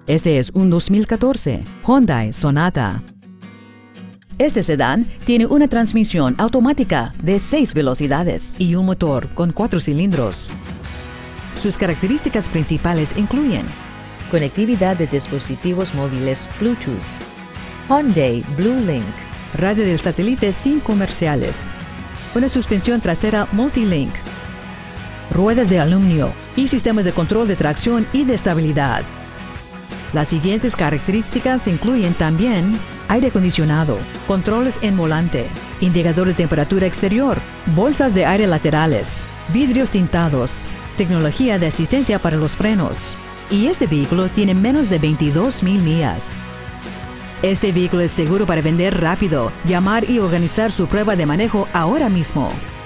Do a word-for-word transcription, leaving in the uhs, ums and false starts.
Este es un dos mil catorce Hyundai Sonata. Este sedán tiene una transmisión automática de seis velocidades y un motor con cuatro cilindros. Sus características principales incluyen conectividad de dispositivos móviles Bluetooth, Hyundai BlueLink, radio del satélite sin comerciales, una suspensión trasera Multilink, ruedas de aluminio y sistemas de control de tracción y de estabilidad. Las siguientes características incluyen también aire acondicionado, controles en volante, indicador de temperatura exterior, bolsas de aire laterales, vidrios tintados, tecnología de asistencia para los frenos. Y este vehículo tiene menos de veintidós mil millas. Este vehículo es seguro para vender rápido. Llamar y organizar su prueba de manejo ahora mismo.